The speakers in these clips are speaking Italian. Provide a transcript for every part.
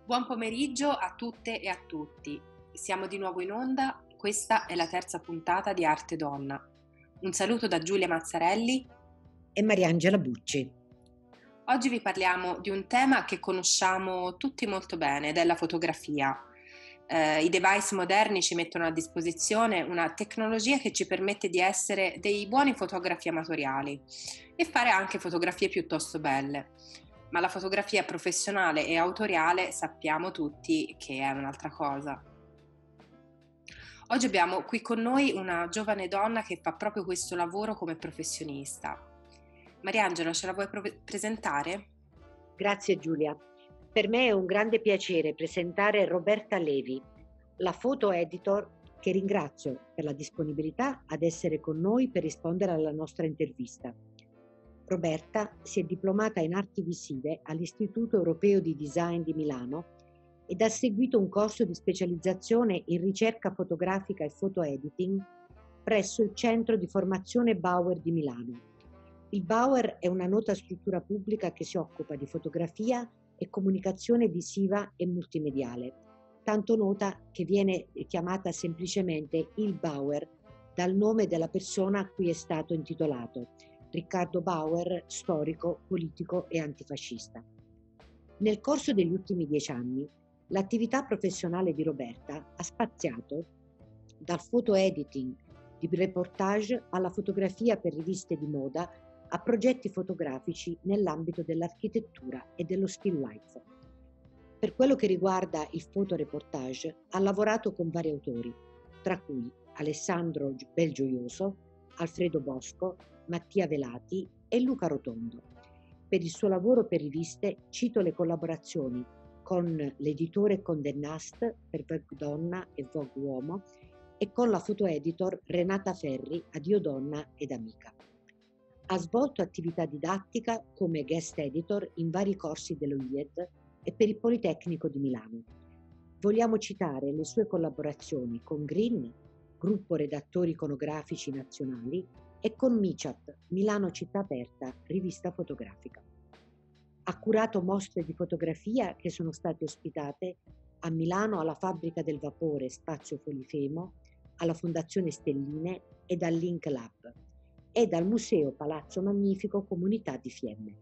Buon pomeriggio a tutte e a tutti. Siamo di nuovo in onda, questa è la terza puntata di Arte Donna. Un saluto da Giulia Mazzarelli e Mariangela Bucci. Oggi vi parliamo di un tema che conosciamo tutti molto bene, ed è la fotografia. I device moderni ci mettono a disposizione una tecnologia che ci permette di essere dei buoni fotografi amatoriali e fare anche fotografie piuttosto belle. Ma la fotografia professionale e autoriale sappiamo tutti che è un'altra cosa. Oggi abbiamo qui con noi una giovane donna che fa proprio questo lavoro come professionista. Mariangela, ce la vuoi presentare? Grazie Giulia. Per me è un grande piacere presentare Roberta Levi, la photo editor che ringrazio per la disponibilità ad essere con noi per rispondere alla nostra intervista. Roberta si è diplomata in arti visive all'Istituto Europeo di Design di Milano ed ha seguito un corso di specializzazione in ricerca fotografica e photo editing presso il Centro di Formazione Bauer di Milano. Il Bauer è una nota struttura pubblica che si occupa di fotografia e comunicazione visiva e multimediale, tanto nota che viene chiamata semplicemente il Bauer dal nome della persona a cui è stato intitolato, Riccardo Bauer, storico, politico e antifascista. Nel corso degli ultimi 10 anni, l'attività professionale di Roberta ha spaziato dal photo editing di reportage alla fotografia per riviste di moda a progetti fotografici nell'ambito dell'architettura e dello still life. Per quello che riguarda il fotoreportage, ha lavorato con vari autori, tra cui Alessandro Belgioioso, Alfredo Bosco, Mattia Velati e Luca Rotondo. Per il suo lavoro per riviste cito le collaborazioni con l'editore Condé Nast per Vogue Donna e Vogue Uomo e con la foto editor Renata Ferri a Dio Donna ed Amica. Ha svolto attività didattica come guest editor in vari corsi dell'OIED e per il Politecnico di Milano. Vogliamo citare le sue collaborazioni con Green, gruppo redattori iconografici nazionali, e con MICIAT, Milano Città Aperta, rivista fotografica. Ha curato mostre di fotografia che sono state ospitate a Milano alla Fabbrica del Vapore Spazio Polifemo, alla Fondazione Stelline e al Link Lab e dal Museo Palazzo Magnifico Comunità di Fiemme.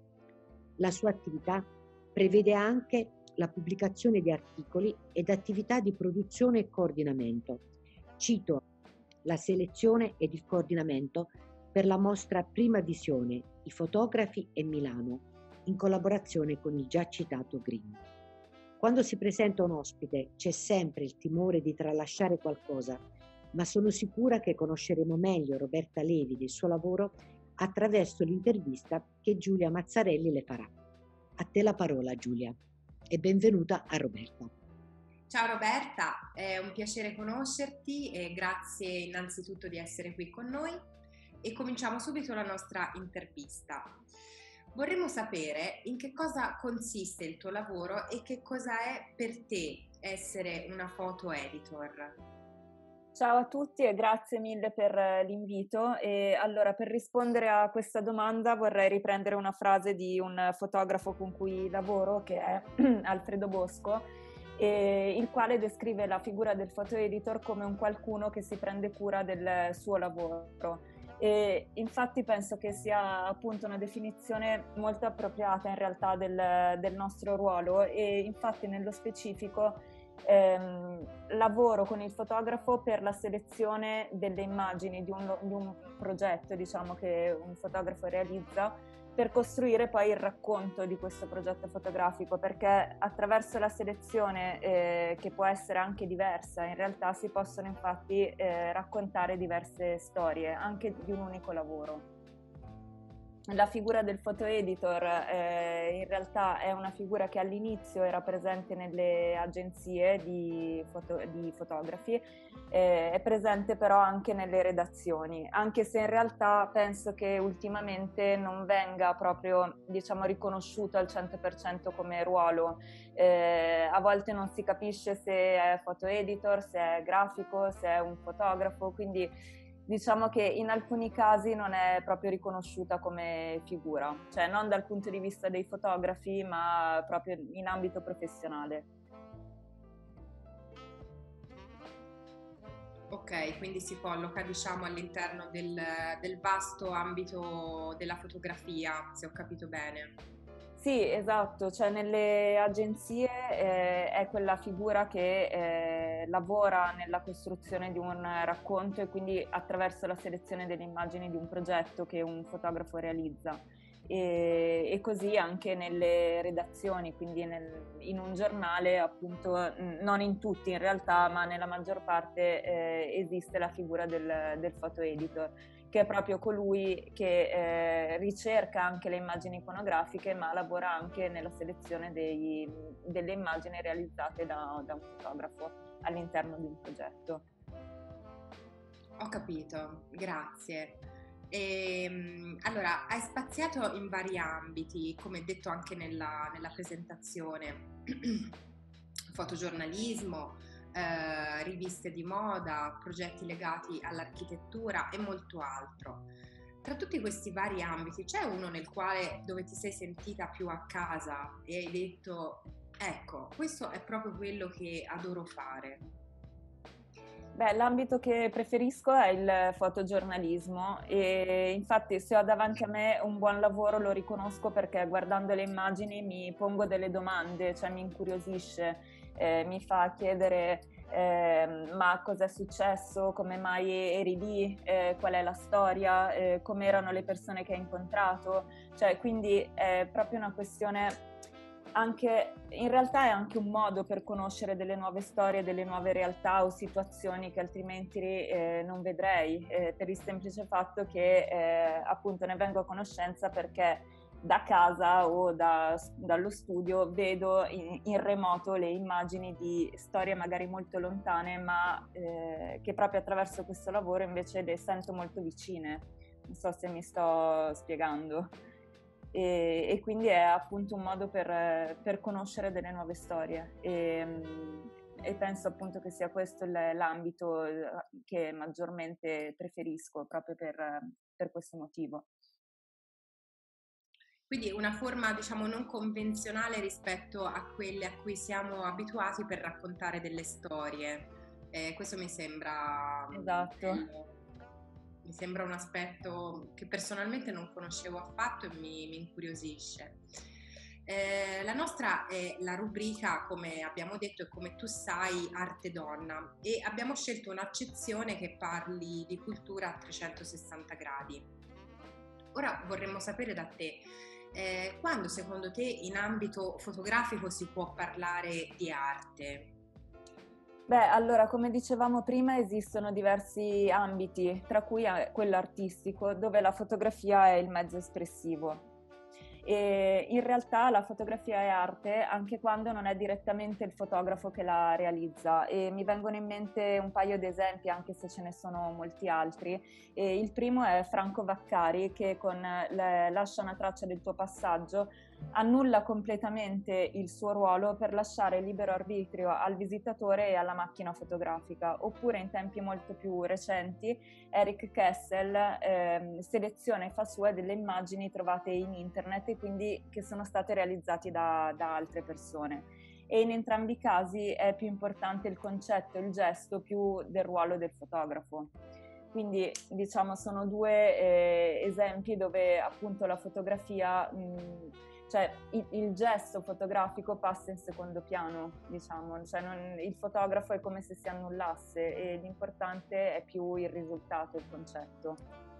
La sua attività prevede anche la pubblicazione di articoli ed attività di produzione e coordinamento. Cito la selezione ed il coordinamento per la mostra Prima Visione, i fotografi e Milano, in collaborazione con il già citato Green. Quando si presenta un ospite c'è sempre il timore di tralasciare qualcosa, ma sono sicura che conosceremo meglio Roberta Levi del suo lavoro attraverso l'intervista che Giulia Mazzarelli le farà. A te la parola Giulia e benvenuta a Roberta. Ciao Roberta, è un piacere conoscerti e grazie innanzitutto di essere qui con noi e cominciamo subito la nostra intervista. Vorremmo sapere in che cosa consiste il tuo lavoro e che cosa è per te essere una photo editor. Ciao a tutti e grazie mille per l'invito. E allora, per rispondere a questa domanda vorrei riprendere una frase di un fotografo con cui lavoro, che è Alfredo Bosco, il quale descrive la figura del photo editor come un qualcuno che si prende cura del suo lavoro. E infatti penso che sia appunto una definizione molto appropriata in realtà del nostro ruolo, e infatti nello specifico lavoro con il fotografo per la selezione delle immagini di un progetto, diciamo, che un fotografo realizza, per costruire poi il racconto di questo progetto fotografico, perché attraverso la selezione, che può essere anche diversa, in realtà si possono infatti raccontare diverse storie anche di un unico lavoro. La figura del photo editor in realtà è una figura che all'inizio era presente nelle agenzie di fotografi, è presente però anche nelle redazioni, anche se in realtà penso che ultimamente non venga proprio, diciamo, riconosciuto al 100% come ruolo. A volte non si capisce se è photo editor, se è grafico, se è un fotografo, quindi diciamo che in alcuni casi non è proprio riconosciuta come figura, cioè non dal punto di vista dei fotografi, ma proprio in ambito professionale. Ok, quindi si colloca, diciamo, all'interno del vasto ambito della fotografia, se ho capito bene. Sì, esatto, cioè nelle agenzie è quella figura che lavora nella costruzione di un racconto e quindi attraverso la selezione delle immagini di un progetto che un fotografo realizza. E così anche nelle redazioni, quindi in un giornale, appunto, non in tutti in realtà, ma nella maggior parte esiste la figura del photo editor, che è proprio colui che ricerca anche le immagini iconografiche, ma lavora anche nella selezione delle immagini realizzate da un fotografo all'interno di un progetto. Ho capito, grazie. Allora, hai spaziato in vari ambiti, come detto anche nella presentazione, fotogiornalismo, riviste di moda, progetti legati all'architettura e molto altro. Tra tutti questi vari ambiti c'è uno dove ti sei sentita più a casa e hai detto, ecco, questo è proprio quello che adoro fare? Beh, l'ambito che preferisco è il fotogiornalismo e infatti se ho davanti a me un buon lavoro lo riconosco perché guardando le immagini mi pongo delle domande, cioè mi incuriosisce, mi fa chiedere ma cosa è successo, come mai eri lì, qual è la storia, come erano le persone che hai incontrato, cioè quindi è proprio una questione. Anche, in realtà è anche un modo per conoscere delle nuove storie, delle nuove realtà o situazioni che altrimenti non vedrei, per il semplice fatto che appunto ne vengo a conoscenza perché da casa o dallo studio vedo in remoto le immagini di storie magari molto lontane, ma che proprio attraverso questo lavoro invece le sento molto vicine. Non so se mi sto spiegando. E quindi è appunto un modo per conoscere delle nuove storie e penso appunto che sia questo l'ambito che maggiormente preferisco proprio per questo motivo. Quindi una forma, diciamo, non convenzionale rispetto a quelle a cui siamo abituati per raccontare delle storie. Questo mi sembra Esatto. Mi sembra un aspetto che personalmente non conoscevo affatto e mi incuriosisce. La nostra è la rubrica, come abbiamo detto, è Come tu sai, arte donna, e abbiamo scelto un'accezione che parli di cultura a 360 gradi. Ora vorremmo sapere da te, quando secondo te in ambito fotografico si può parlare di arte? Beh, allora, come dicevamo prima, esistono diversi ambiti, tra cui quello artistico, dove la fotografia è il mezzo espressivo. E in realtà la fotografia è arte anche quando non è direttamente il fotografo che la realizza e mi vengono in mente un paio di esempi anche se ce ne sono molti altri. E il primo è Franco Vaccari che con Lascia una traccia del tuo passaggio annulla completamente il suo ruolo per lasciare libero arbitrio al visitatore e alla macchina fotografica, oppure in tempi molto più recenti Eric Kessel seleziona e fa sue delle immagini trovate in internet e quindi che sono state realizzate da altre persone. E in entrambi i casi è più importante il concetto, il gesto, più del ruolo del fotografo. Quindi diciamo sono due esempi dove appunto la fotografia, cioè il gesto fotografico passa in secondo piano, diciamo, cioè il fotografo è come se si annullasse e l'importante è più il risultato, il concetto.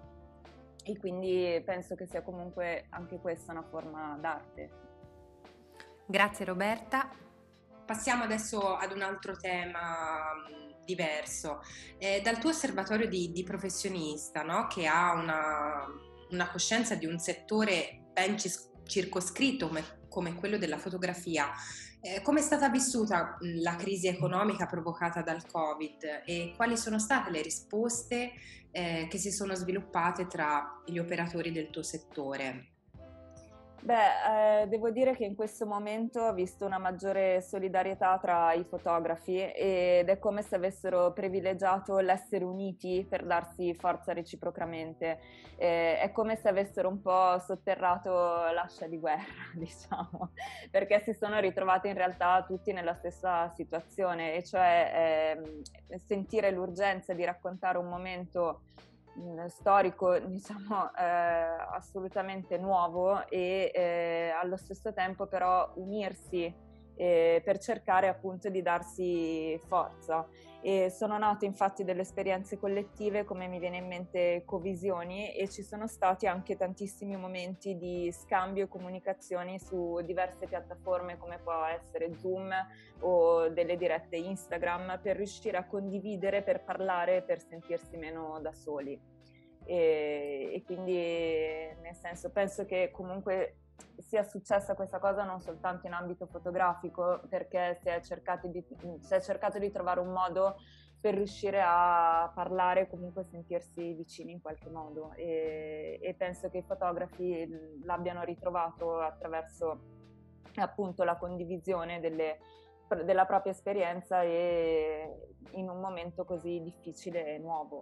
E quindi penso che sia comunque anche questa una forma d'arte. Grazie Roberta. Passiamo adesso ad un altro tema diverso. Dal tuo osservatorio di professionista, no? Che ha una coscienza di un settore ben circoscritto come quello della fotografia, come è stata vissuta la crisi economica provocata dal Covid e quali sono state le risposte che si sono sviluppate tra gli operatori del tuo settore? Devo dire che in questo momento ho visto una maggiore solidarietà tra i fotografi ed è come se avessero privilegiato l'essere uniti per darsi forza reciprocamente. È come se avessero un po' sotterrato l'ascia di guerra, diciamo, perché si sono ritrovati in realtà tutti nella stessa situazione, e cioè sentire l'urgenza di raccontare un momento storico, diciamo, assolutamente nuovo, e allo stesso tempo però unirsi per cercare appunto di darsi forza. E sono nate infatti delle esperienze collettive, come mi viene in mente Covisioni, e ci sono stati anche tantissimi momenti di scambio e comunicazioni su diverse piattaforme, come può essere Zoom o delle dirette Instagram, per riuscire a condividere, per parlare, per sentirsi meno da soli. E quindi, nel senso, penso che comunque sia successa questa cosa non soltanto in ambito fotografico, perché si è cercato di trovare un modo per riuscire a parlare e comunque sentirsi vicini in qualche modo, e penso che i fotografi l'abbiano ritrovato attraverso appunto la condivisione della propria esperienza, e in un momento così difficile e nuovo.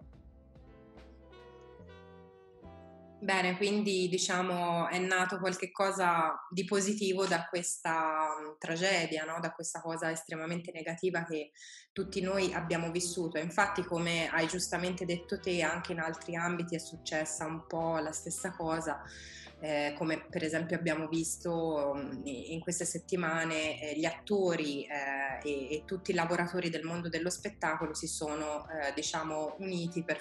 Bene, quindi diciamo è nato qualche cosa di positivo da questa tragedia, no? Da questa cosa estremamente negativa che tutti noi abbiamo vissuto. Infatti, come hai giustamente detto te, anche in altri ambiti è successa un po' la stessa cosa. Come per esempio abbiamo visto in queste settimane, gli attori e tutti i lavoratori del mondo dello spettacolo si sono diciamo uniti per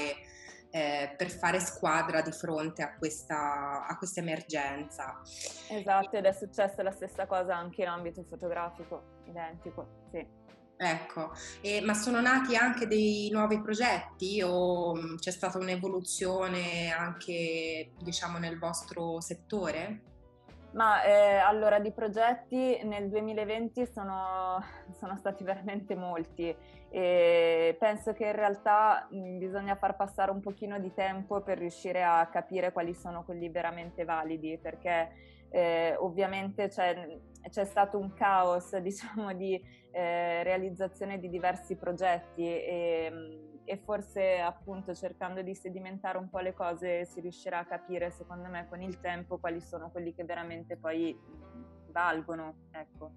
fare squadra di fronte a questa emergenza. Esatto, ed è successa la stessa cosa anche in ambito fotografico, identico, sì. Ecco, ma sono nati anche dei nuovi progetti o c'è stata un'evoluzione anche, diciamo, nel vostro settore? Ma allora, di progetti nel 2020 sono stati veramente molti, e penso che in realtà bisogna far passare un pochino di tempo per riuscire a capire quali sono quelli veramente validi, perché ovviamente c'è stato un caos, diciamo, di realizzazione di diversi progetti, e forse appunto cercando di sedimentare un po' le cose si riuscirà a capire, secondo me, con il tempo quali sono quelli che veramente poi valgono, ecco.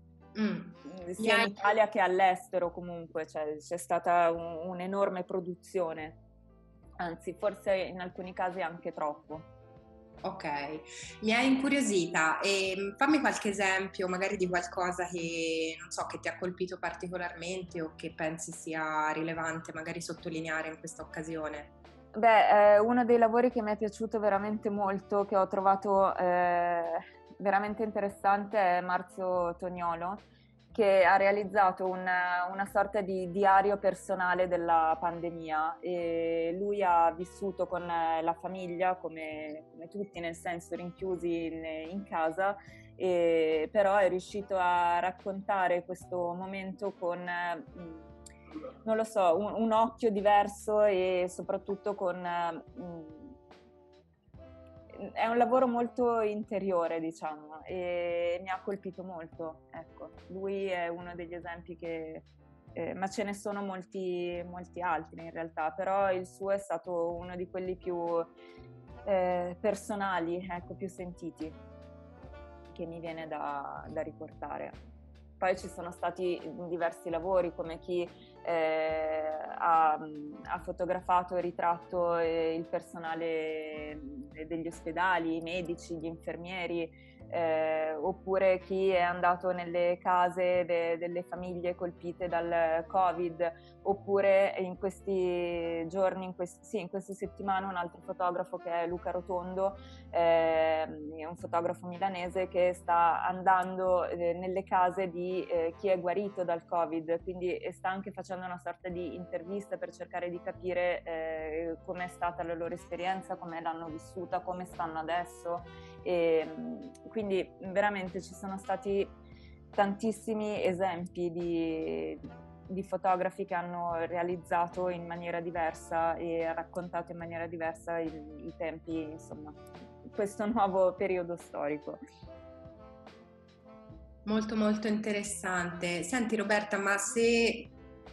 Sia in Italia che all'estero, comunque c'è stata un'enorme produzione, anzi forse in alcuni casi anche troppo. Ok, mi ha incuriosita e fammi qualche esempio magari di qualcosa che non so, che ti ha colpito particolarmente o che pensi sia rilevante magari sottolineare in questa occasione. Uno dei lavori che mi è piaciuto veramente molto, che ho trovato veramente interessante, è Marzio Toniolo, che ha realizzato una sorta di diario personale della pandemia, e lui ha vissuto con la famiglia come tutti, nel senso rinchiusi in casa, però è riuscito a raccontare questo momento con non lo so, un occhio diverso, e soprattutto è un lavoro molto interiore, diciamo, e mi ha colpito molto, ecco. Lui è uno degli esempi ma ce ne sono molti, molti altri in realtà, però il suo è stato uno di quelli più personali, ecco, più sentiti, che mi viene da riportare. Poi ci sono stati diversi lavori, come chi ha fotografato e ritratto il personale degli ospedali, i medici, gli infermieri, oppure chi è andato nelle case delle famiglie colpite dal Covid, oppure in questi giorni, in queste settimane, un altro fotografo che è Luca Rotondo, è un fotografo milanese che sta andando nelle case di chi è guarito dal Covid, quindi sta anche facendo una sorta di intervista per cercare di capire com'è stata la loro esperienza, come l'hanno vissuta, come stanno adesso, e quindi veramente ci sono stati tantissimi esempi di fotografi che hanno realizzato in maniera diversa e raccontato in maniera diversa i tempi, insomma, questo nuovo periodo storico. Molto molto interessante. Senti Roberta, ma se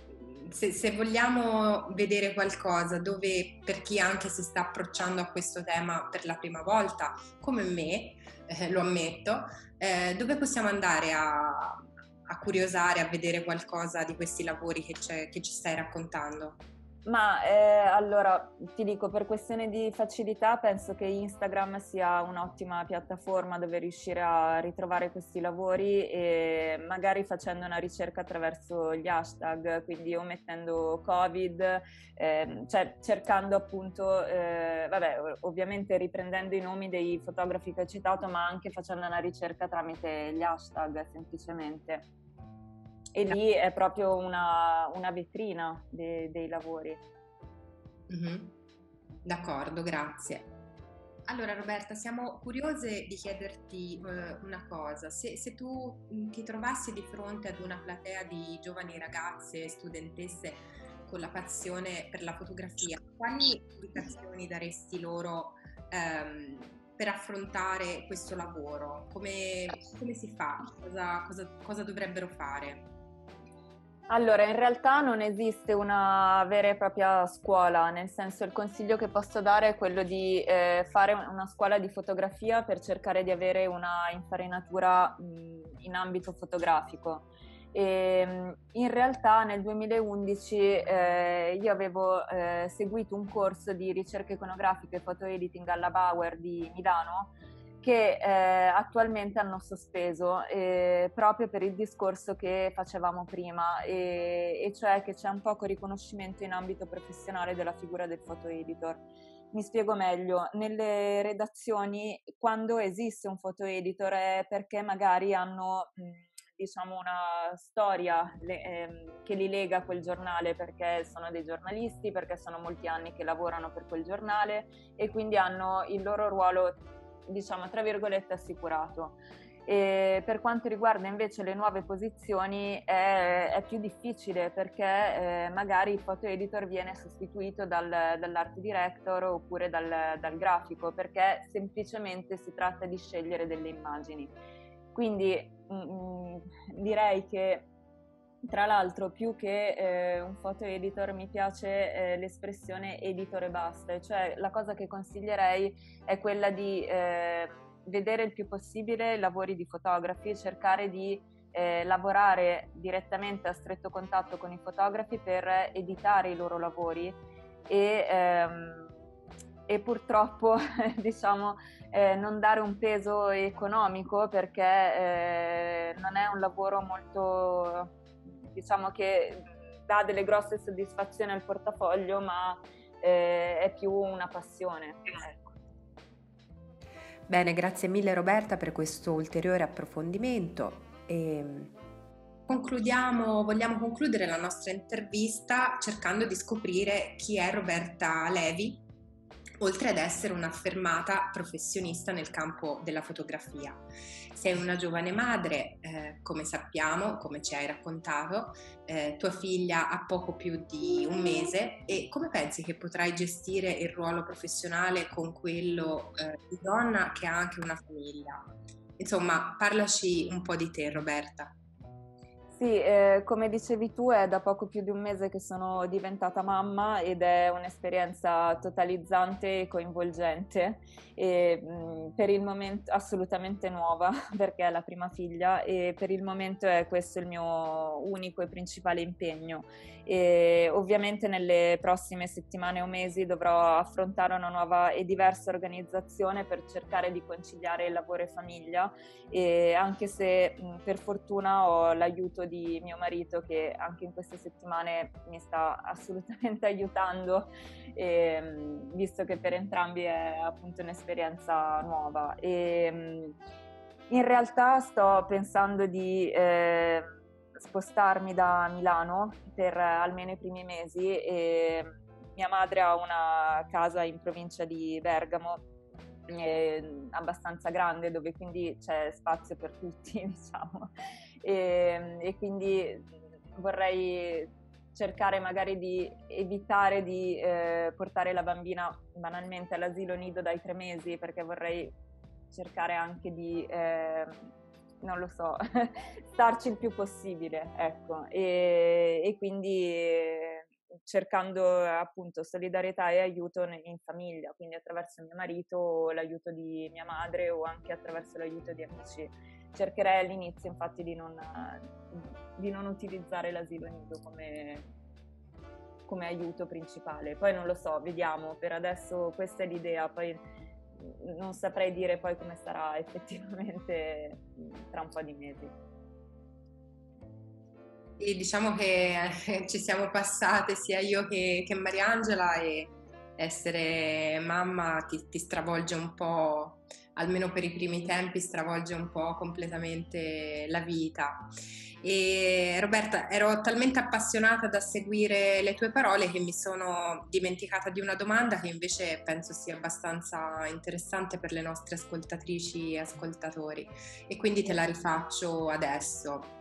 vogliamo vedere qualcosa dove, per chi anche si sta approcciando a questo tema per la prima volta, come me, lo ammetto, dove possiamo andare a curiosare, a vedere qualcosa di questi lavori che ci stai raccontando? Ma allora ti dico, per questione di facilità penso che Instagram sia un'ottima piattaforma dove riuscire a ritrovare questi lavori, e magari facendo una ricerca attraverso gli hashtag, quindi o mettendo Covid, cioè cercando appunto, vabbè, ovviamente riprendendo i nomi dei fotografi che ho citato, ma anche facendo una ricerca tramite gli hashtag semplicemente. E lì è proprio una vetrina dei lavori. Mm-hmm. D'accordo, grazie. Allora Roberta, siamo curiose di chiederti una cosa. Se tu ti trovassi di fronte ad una platea di giovani ragazze, studentesse con la passione per la fotografia, quali indicazioni daresti loro per affrontare questo lavoro? Come si fa? Cosa dovrebbero fare? Allora, in realtà non esiste una vera e propria scuola, nel senso, il consiglio che posso dare è quello di fare una scuola di fotografia per cercare di avere una infarinatura in ambito fotografico. E, in realtà nel 2011 io avevo seguito un corso di ricerca iconografica e photo editing alla Bauer di Milano, che attualmente hanno sospeso proprio per il discorso che facevamo prima, e cioè che c'è un poco riconoscimento in ambito professionale della figura del photo editor. Mi spiego meglio: nelle redazioni, quando esiste un photo editor è perché magari hanno diciamo una storia che li lega a quel giornale, perché sono dei giornalisti, perché sono molti anni che lavorano per quel giornale e quindi hanno il loro ruolo, diciamo tra virgolette, assicurato. E per quanto riguarda invece le nuove posizioni è più difficile, perché magari il photo editor viene sostituito dall'art director oppure dal grafico, perché semplicemente si tratta di scegliere delle immagini. Quindi direi che, tra l'altro, più che un photo editor mi piace l'espressione editor e basta, cioè la cosa che consiglierei è quella di vedere il più possibile lavori di fotografi, cercare di lavorare direttamente a stretto contatto con i fotografi per editare i loro lavori e purtroppo diciamo non dare un peso economico, perché non è un lavoro molto, diciamo, che dà delle grosse soddisfazioni al portafoglio, ma è più una passione. Ecco. Bene, grazie mille Roberta per questo ulteriore approfondimento. Vogliamo concludere la nostra intervista cercando di scoprire chi è Roberta Levi, oltre ad essere un'affermata professionista nel campo della fotografia. Sei una giovane madre, come sappiamo, come ci hai raccontato, tua figlia ha poco più di un mese, e come pensi che potrai gestire il ruolo professionale con quello di donna che ha anche una famiglia? Insomma, parlaci un po' di te, Roberta. Sì, come dicevi tu, è da poco più di un mese che sono diventata mamma, ed è un'esperienza totalizzante e coinvolgente, e per il momento assolutamente nuova, perché è la prima figlia, e per il momento è questo il mio unico e principale impegno. E ovviamente nelle prossime settimane o mesi dovrò affrontare una nuova e diversa organizzazione per cercare di conciliare il lavoro e famiglia, e anche se per fortuna ho l'aiuto di mio marito, che anche in queste settimane mi sta assolutamente aiutando, visto che per entrambi è appunto un'esperienza nuova. In realtà sto pensando di spostarmi da Milano per almeno i primi mesi, e mia madre ha una casa in provincia di Bergamo abbastanza grande, dove quindi c'è spazio per tutti, diciamo, e quindi vorrei cercare magari di evitare di portare la bambina banalmente all'asilo nido dai 3 mesi, perché vorrei cercare anche di, non lo so, starci il più possibile, ecco, e quindi cercando appunto solidarietà e aiuto in famiglia, quindi attraverso mio marito, l'aiuto di mia madre o anche attraverso l'aiuto di amici. Cercherei all'inizio infatti di non utilizzare l'asilo nido come aiuto principale. Poi non lo so, vediamo, per adesso questa è l'idea, poi non saprei dire poi come sarà effettivamente tra un po' di mesi. E diciamo che ci siamo passate sia io che Mariangela, e essere mamma ti stravolge un po', almeno per i primi tempi, stravolge un po' completamente la vita. E Roberta, ero talmente appassionata da seguire le tue parole che mi sono dimenticata di una domanda che invece penso sia abbastanza interessante per le nostre ascoltatrici e ascoltatori, e quindi te la rifaccio adesso.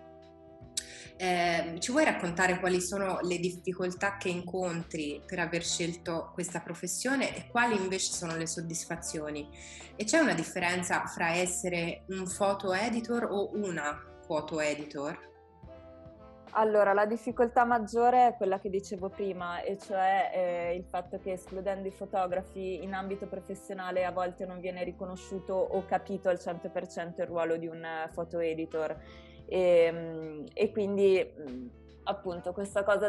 Ci vuoi raccontare quali sono le difficoltà che incontri per aver scelto questa professione e quali invece sono le soddisfazioni? E c'è una differenza fra essere un photo editor o una photo editor? Allora, la difficoltà maggiore è quella che dicevo prima, e cioè il fatto che escludendo i fotografi in ambito professionale a volte non viene riconosciuto o capito al 100% il ruolo di un photo editor. E quindi appunto questa cosa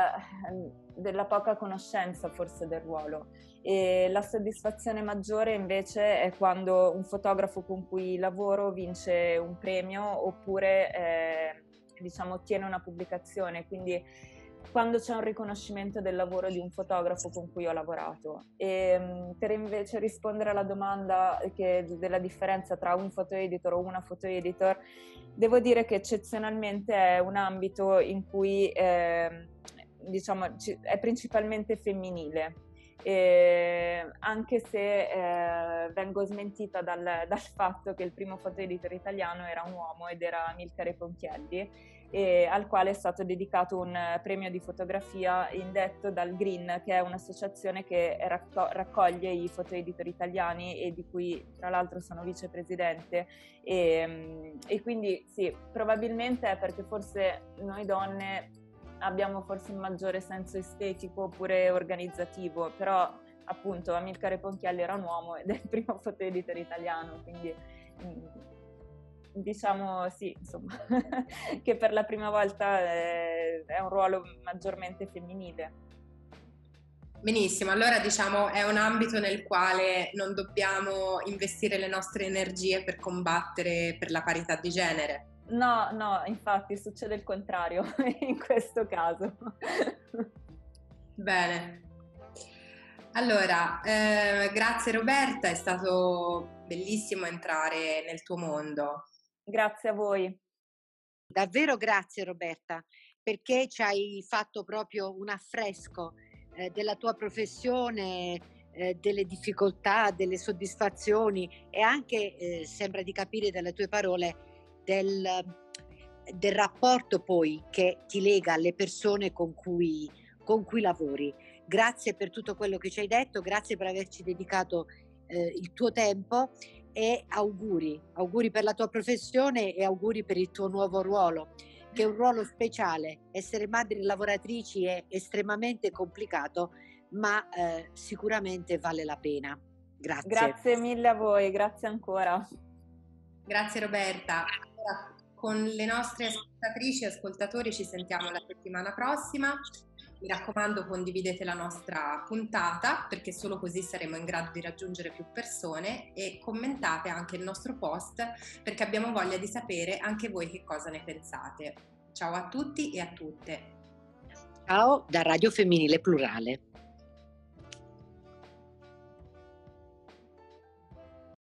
della poca conoscenza forse del ruolo. E la soddisfazione maggiore invece è quando un fotografo con cui lavoro vince un premio oppure diciamo ottiene una pubblicazione, quindi quando c'è un riconoscimento del lavoro di un fotografo con cui ho lavorato. E per invece rispondere alla domanda della differenza tra un foto editor o una foto editor, devo dire che eccezionalmente è un ambito in cui diciamo è principalmente femminile. Anche se vengo smentita dal fatto che il primo foto editor italiano era un uomo ed era Amilcare Ponchielli, al quale è stato dedicato un premio di fotografia indetto dal Green, che è un'associazione che raccoglie i foto editor italiani e di cui tra l'altro sono vicepresidente, e quindi sì, probabilmente è perché forse noi donne abbiamo forse un maggiore senso estetico oppure organizzativo, però appunto Amilcare Ponchielli era un uomo ed è il primo foto editor italiano, quindi diciamo sì, insomma, che per la prima volta è un ruolo maggiormente femminile. Benissimo, allora diciamo è un ambito nel quale non dobbiamo investire le nostre energie per combattere per la parità di genere. No, infatti succede il contrario in questo caso. Bene. Allora, grazie Roberta, è stato bellissimo entrare nel tuo mondo. Grazie a voi. Davvero grazie Roberta, perché ci hai fatto proprio un affresco della tua professione, delle difficoltà, delle soddisfazioni e anche, sembra di capire dalle tue parole, del rapporto poi che ti lega alle persone con cui lavori. Grazie per tutto quello che ci hai detto, grazie per averci dedicato il tuo tempo, e auguri per la tua professione e auguri per il tuo nuovo ruolo, che è un ruolo speciale. Essere madri lavoratrici è estremamente complicato, ma sicuramente vale la pena. Grazie. Grazie mille a voi, grazie ancora. Grazie Roberta. Allora, con le nostre ascoltatrici e ascoltatori ci sentiamo la settimana prossima. Mi raccomando, condividete la nostra puntata, perché solo così saremo in grado di raggiungere più persone, e commentate anche il nostro post, perché abbiamo voglia di sapere anche voi che cosa ne pensate. Ciao a tutti e a tutte. Ciao da Radio Femminile Plurale.